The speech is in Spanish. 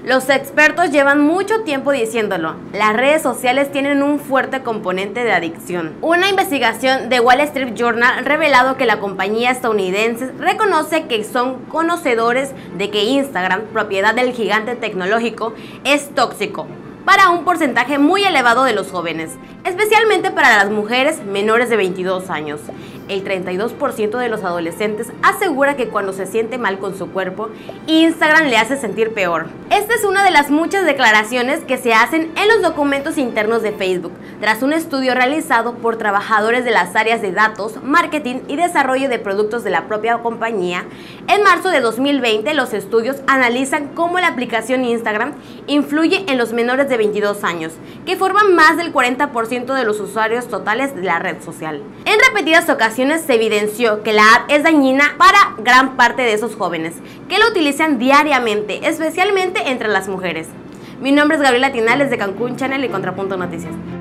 Los expertos llevan mucho tiempo diciéndolo, las redes sociales tienen un fuerte componente de adicción. Una investigación de Wall Street Journal ha revelado que la compañía estadounidense reconoce que son conocedores de que Instagram, propiedad del gigante tecnológico, es tóxico para un porcentaje muy elevado de los jóvenes, especialmente para las mujeres menores de 22 años. El 32% de los adolescentes asegura que cuando se siente mal con su cuerpo, Instagram le hace sentir peor. Esta es una de las muchas declaraciones que se hacen en los documentos internos de Facebook, tras un estudio realizado por trabajadores de las áreas de datos, marketing y desarrollo de productos de la propia compañía. En marzo de 2020, los estudios analizan cómo la aplicación Instagram influye en los menores de 22 años, que forman más del 40% de los usuarios totales de la red social. En repetidas ocasiones se evidenció que la app es dañina para gran parte de esos jóvenes, que la utilizan diariamente, especialmente entre las mujeres. Mi nombre es Gabriela Tinales de Cancún Channel y Contrapunto Noticias.